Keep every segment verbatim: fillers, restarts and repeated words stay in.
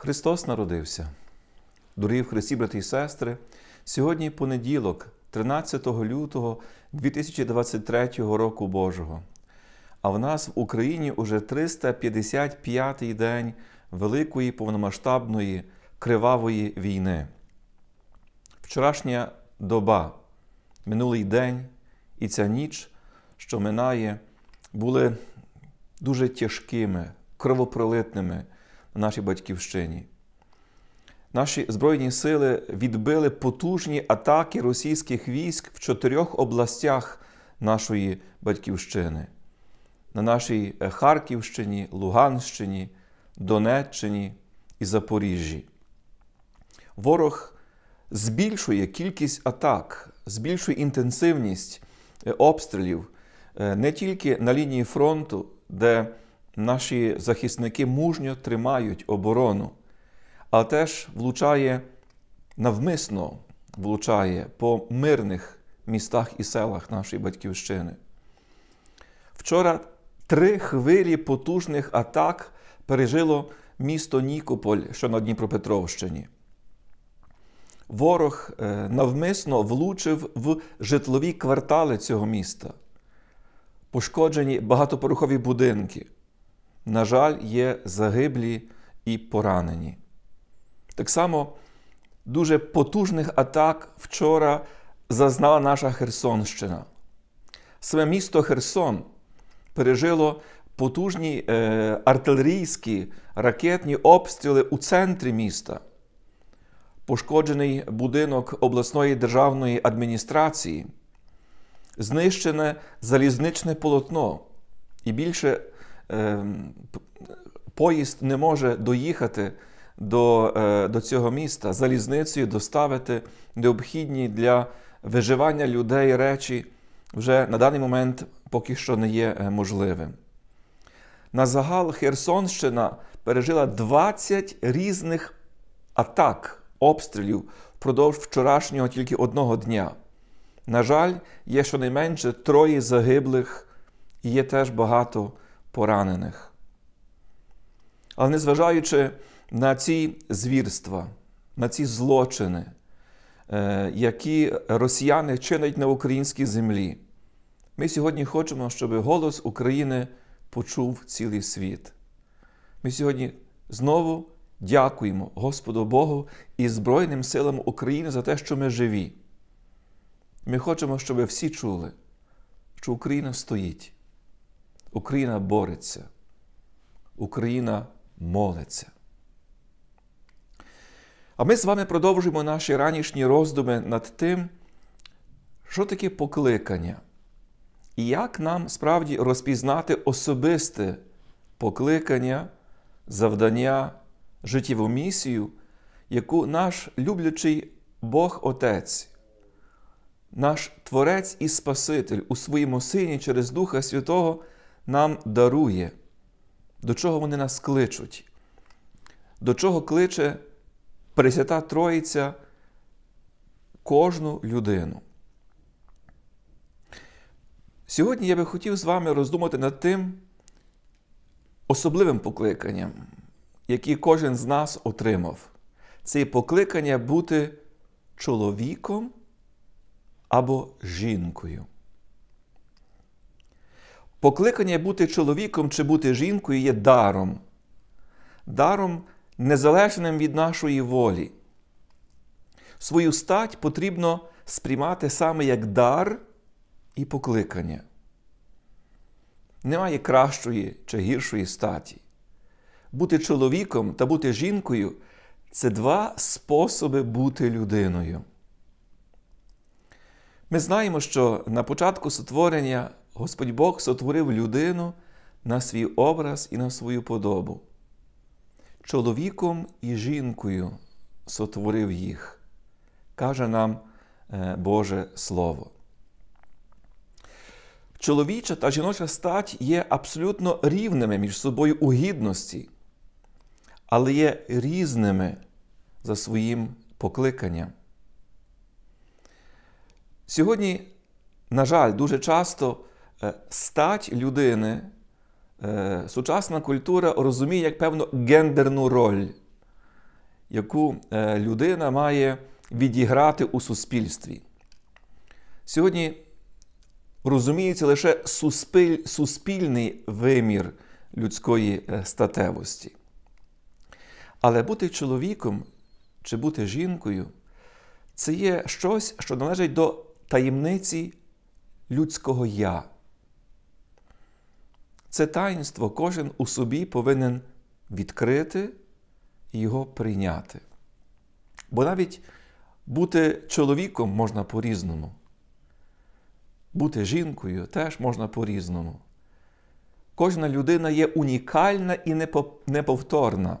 Христос народився. Дорогі в Христі, брати і сестри, сьогодні понеділок, тринадцятого лютого дві тисячі двадцять третього року Божого. А в нас в Україні уже триста п'ятдесят п'ятий день великої повномасштабної кривавої війни. Вчорашня доба, минулий день і ця ніч, що минає, були дуже тяжкими, кровопролитними на нашій батьківщині. Наші Збройні сили відбили потужні атаки російських військ в чотирьох областях нашої батьківщини. На нашій Харківщині, Луганщині, Донеччині і Запоріжжі. Ворог збільшує кількість атак, збільшує інтенсивність обстрілів не тільки на лінії фронту, де наші захисники мужньо тримають оборону, а теж влучає, навмисно влучає по мирних містах і селах нашої батьківщини. Вчора три хвилі потужних атак пережило місто Нікополь, що на Дніпропетровщині. Ворог навмисно влучив в житлові квартали цього міста. Пошкоджені багатоповерхові будинки. На жаль, є загиблі і поранені. Так само дуже потужних атак вчора зазнала наша Херсонщина. Саме місто Херсон пережило потужні е, артилерійські ракетні обстріли у центрі міста. Пошкоджений будинок обласної державної адміністрації, знищене залізничне полотно. І більше е, поїзд не може доїхати до, е, до цього міста, залізницею доставити необхідні для виживання людей речі вже на даний момент поки що не є можливим. На загал Херсонщина пережила двадцять різних атак, обстрілів впродовж вчорашнього тільки одного дня. На жаль, є щонайменше троє загиблих і є теж багато поранених. Але незважаючи на ці звірства, на ці злочини, які росіяни чинять на українській землі, ми сьогодні хочемо, щоб голос України почув цілий світ. Ми сьогодні знову дякуємо Господу Богу і Збройним силам України за те, що ми живі. Ми хочемо, щоб всі чули, що Україна стоїть, Україна бореться, Україна молиться. А ми з вами продовжуємо наші ранішні роздуми над тим, що таке покликання. І як нам справді розпізнати особисте покликання, завдання, життєву місію, яку наш люблячий Бог Отець, наш Творець і Спаситель у своєму Сині через Духа Святого нам дарує, до чого вони нас кличуть, до чого кличе Пресвята Троїця кожну людину. Сьогодні я би хотів з вами роздумати над тим особливим покликанням, яке кожен з нас отримав. Це покликання бути чоловіком або жінкою. Покликання бути чоловіком чи бути жінкою є даром. Даром, незалежним від нашої волі. Свою стать потрібно сприймати саме як дар і покликання. Немає кращої чи гіршої статі. Бути чоловіком та бути жінкою – це два способи бути людиною. Ми знаємо, що на початку сотворення Господь Бог сотворив людину на свій образ і на свою подобу. Чоловіком і жінкою сотворив їх, каже нам Боже Слово. Чоловіча та жіноча стать є абсолютно рівними між собою у гідності, але є різними за своїм покликанням. Сьогодні, на жаль, дуже часто стать людини сучасна культура розуміє як певну гендерну роль. яку людина має відіграти у суспільстві. Сьогодні розуміється лише суспіль, суспільний вимір людської статевості. Але бути чоловіком чи бути жінкою – це є щось, що належить до таємниці людського «я». Це таїнство кожен у собі повинен відкрити і його прийняти. Бо навіть бути чоловіком можна по-різному. Бути жінкою теж можна по-різному. Кожна людина є унікальна і неповторна.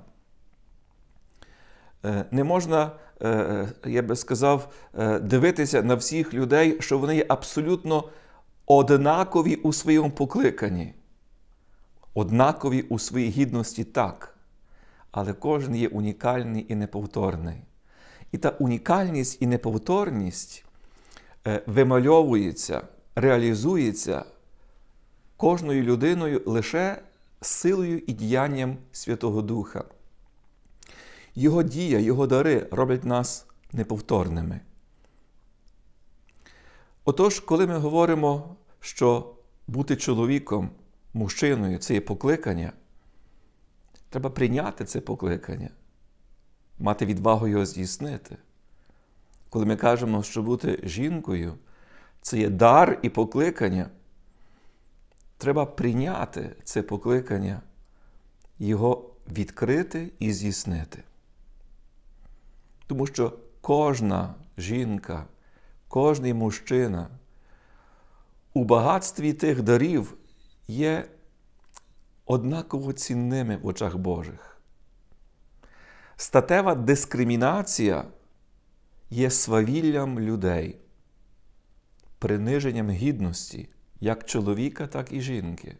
Не можна, я би сказав, дивитися на всіх людей, що вони є абсолютно однакові у своєму покликанні. Однакові у своїй гідності – так. Але кожен є унікальний і неповторний. І та унікальність і неповторність вимальовується, реалізується кожною людиною лише силою і діянням Святого Духа. Його дія, Його дари роблять нас неповторними. Отож, коли ми говоримо, що бути чоловіком, мужчиною – це є покликання, треба прийняти це покликання, мати відвагу його здійснити. Коли ми кажемо, що бути жінкою – це є дар і покликання, треба прийняти це покликання, його відкрити і здійснити. Тому що кожна жінка, кожний мужчина у багатстві тих дарів є однаково цінними в очах Божих. Статева дискримінація є свавіллям людей, приниженням гідності як чоловіка, так і жінки.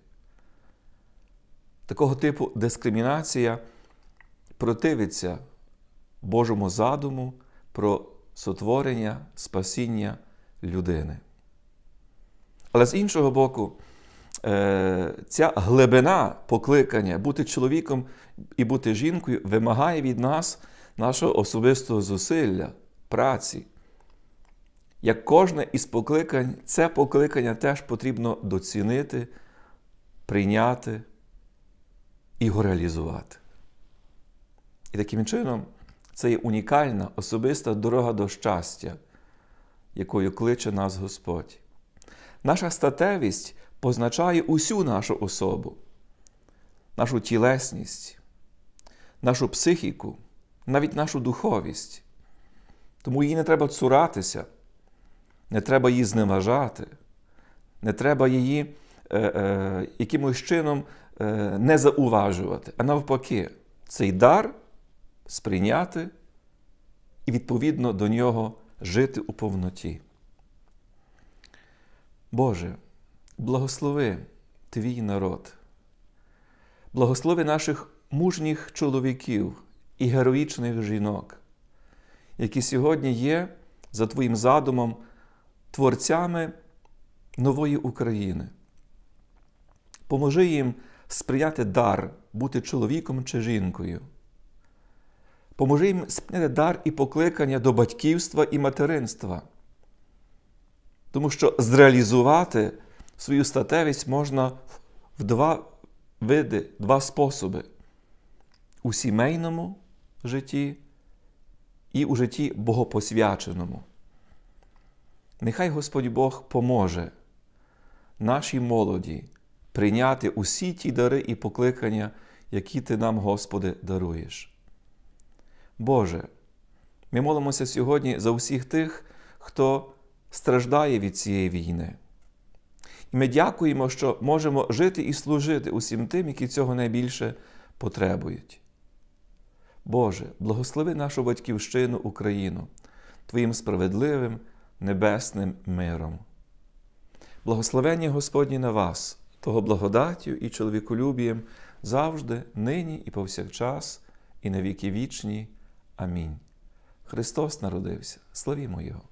Такого типу дискримінація противиться Божому задуму про сотворення, спасіння людини. Але з іншого боку, ця глибина покликання бути чоловіком і бути жінкою вимагає від нас нашого особистого зусилля, праці. Як кожне із покликань, це покликання теж потрібно доцінити, прийняти і його реалізувати. І таким чином це є унікальна, особиста дорога до щастя, якою кличе нас Господь. Наша статевість позначає усю нашу особу, нашу тілесність, нашу психіку, навіть нашу духовість. Тому її не треба цуратися, не треба її зневажати, не треба її е, е, якимось чином е, не зауважувати, а навпаки, цей дар сприйняти і відповідно до нього жити у повноті. Боже, благослови Твій народ, благослови наших мужніх чоловіків і героїчних жінок, які сьогодні є, за Твоїм задумом, творцями нової України. Поможи їм сприяти дар бути чоловіком чи жінкою. Поможи їм сприяти дар і покликання до батьківства і материнства. Тому що зреалізувати свою статевість можна в два види, два способи. У сімейному житті і у житті богопосвяченому. Нехай Господь Бог поможе нашій молоді прийняти усі ті дари і покликання, які Ти нам, Господи, даруєш. Боже, ми молимося сьогодні за усіх тих, хто страждає від цієї війни. І ми дякуємо, що можемо жити і служити усім тим, які цього найбільше потребують. Боже, благослови нашу батьківщину Україну Твоїм справедливим небесним миром. Благословення Господні на вас, того благодаттю і чоловіколюбієм завжди, нині і повсякчас, і на віки вічні. Амінь. Христос народився. Славімо Його!